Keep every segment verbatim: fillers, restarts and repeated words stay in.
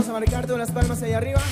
a marcar todas las palmas ahí arriba.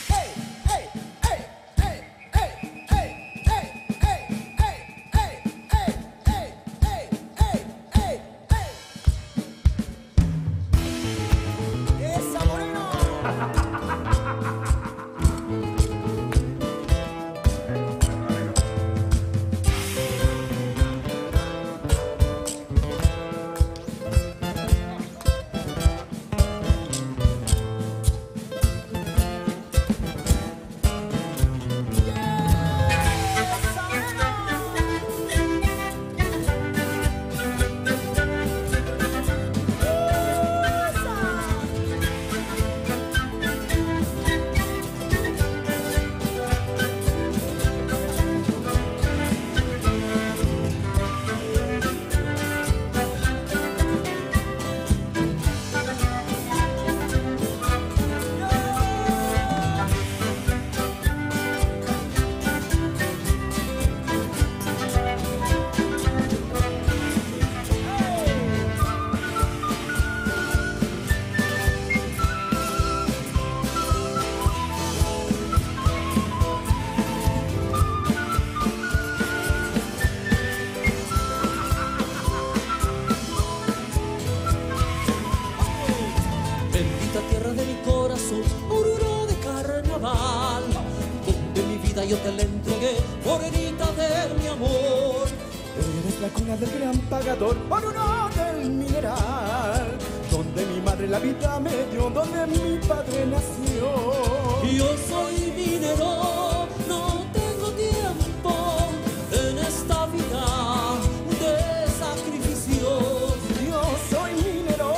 Yo te la entregué, morenita de mi amor. Eres la cuna del gran pagador, oro del mineral, donde mi madre la vida me dio, donde mi padre nació. Yo soy minero, no tengo tiempo en esta vida de sacrificios. Yo soy minero,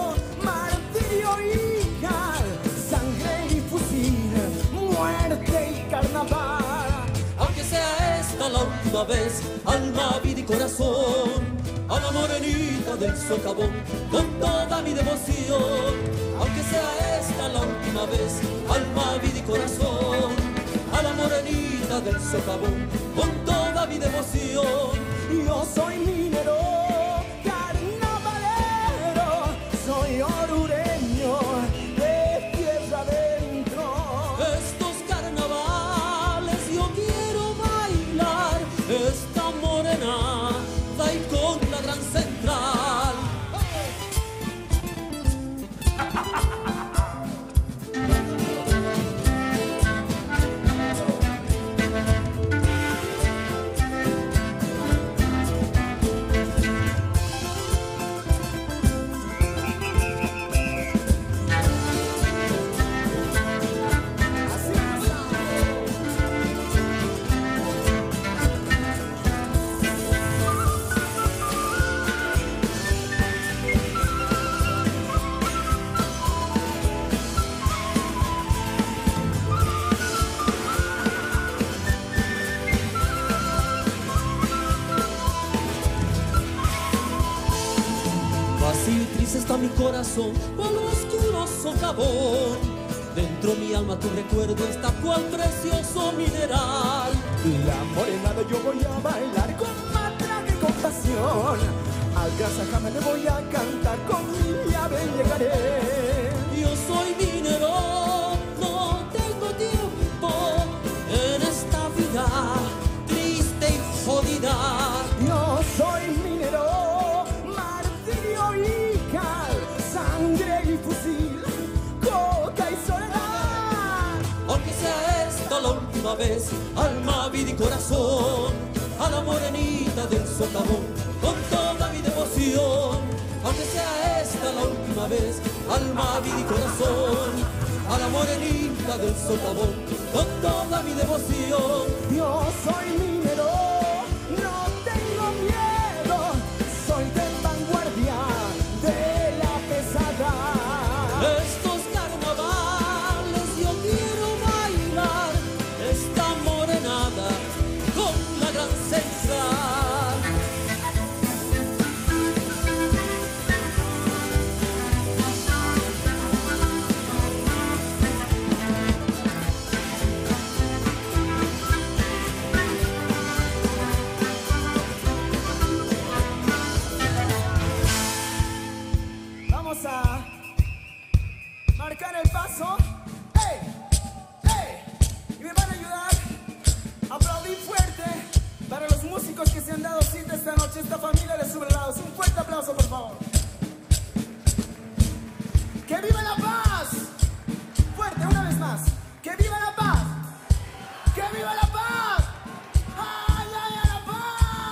martirio y cal, sangre y fusil, muerte y carnaval. La última vez, alma, vida y corazón, a la morenita del socavón, con toda mi devoción. Aunque sea esta la última vez, alma, vida y corazón, a la morenita del socavón, con toda mi devoción. Yo soy minero, carnavalero, soy orureño, de tierra adentro. Estos carnavales yo quiero bailar esta morena, da y con la gran central. Vacío y triste está mi corazón, cual oscuro socavón. Dentro mi alma tu recuerdo está cual precioso mineral. La morenada yo voy a bailar con matraca y con pasión. Al gran Sajama le voy a cantar, con mi llave llegaré. Yo soy minero, no tengo tiempo en esta vida triste y jodida. Yo soy minero, martirio y cal, sangre y fusil, coca y soledad. Aunque sea esta la última vez, alma, vida y corazón, a la morenita del socavón, con toda mi devoción. Aunque sea esta la última vez, alma, vida y corazón, a la morenita del socavón, con toda mi devoción. Yo soy minero, no tengo miedo, soy de vanguardia, de la pesada. Estos carnavales yo quiero bailar esta morenada con la gran central. familia de Sublados. Un fuerte aplauso, por favor. ¡Que viva la paz! Fuerte, una vez más. ¡Que viva la paz! ¡Que viva la paz! ¡Ay, ay, ay, la paz!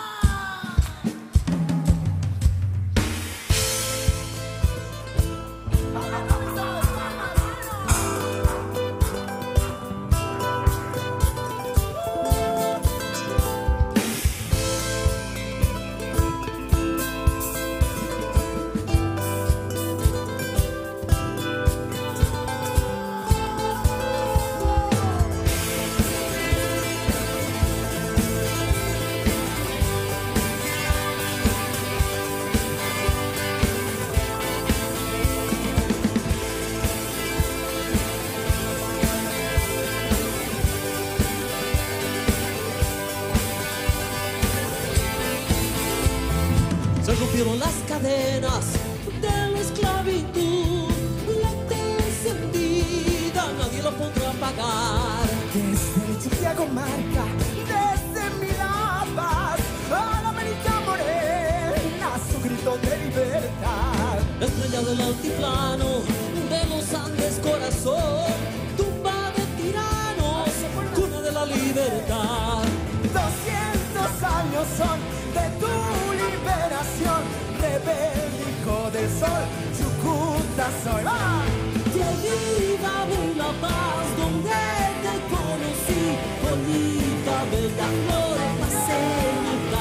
Se rompieron las cadenas de la esclavitud, la descendida nadie lo podrá pagar. Desde el Chiquiago marca, desde Milabas, a la América morena, su grito de libertad. La estrella del altiplano, de los Andes corazón, tumba de tiranos, cuna de la libertad. Doscientos años son de tu liberación, rebelde hijo del sol, Chucuta soy. ¡Va! Que viva la paz donde te conocí, bonita, bella flor, paseñita.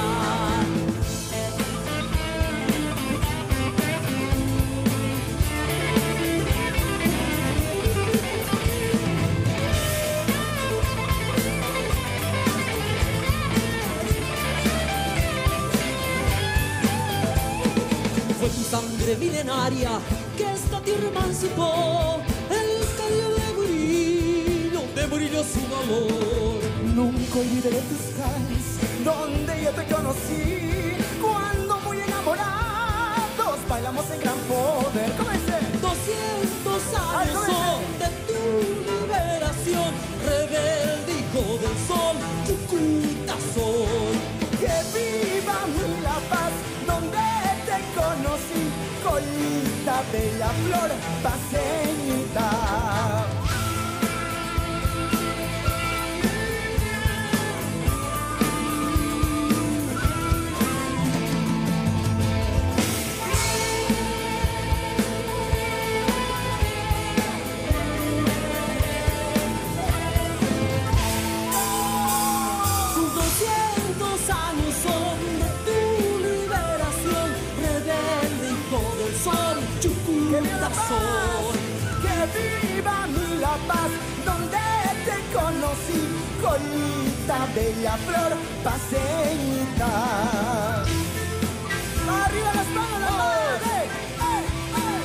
Fue tu sangre milenaria que esta tierra emancipó, el Cayo de Murillo, de Murillo su valor. Nunca olvidaré tus calles, donde yo te conocí, cuando muy enamorados bailamos en gran poder. ¿Cómo dice? Doscientos Ay, años ¿cómo son de tu liberación, rebelde hijo del sol, Chucuta soy. Que viva mi La Paz, donde te conocí, colita, bella flor, paseñita. Doscientos años son de tu liberación, rebelde hijo del sol, Chucuta soy. Que viva mi La Paz, donde te conocí, colita, bella flor, paseñita. Arriba las manos, las manos. ¡Ey, ey, ey!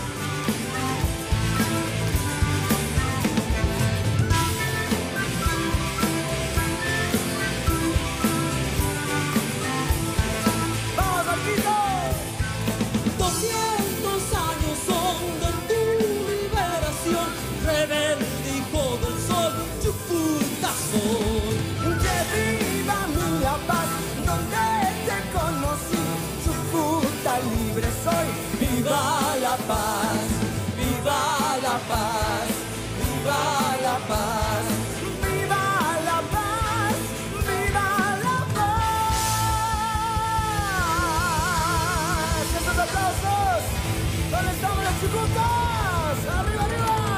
¡Vamos, Marquito! Doscientos años son de tu liberación, rebelde hijo del sol, Chucuta soy. Que viva mi La Paz, donde te conocí, Chucuta libre soy. Viva la paz, viva la paz, viva la paz. ¡Viva la paz! ¡Viva la paz! ¡Estos aplausos! ¿Dónde estamos los Chucutas? ¡Arriba,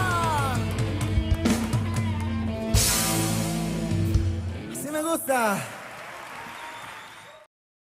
arriba! ¡Sí me gusta!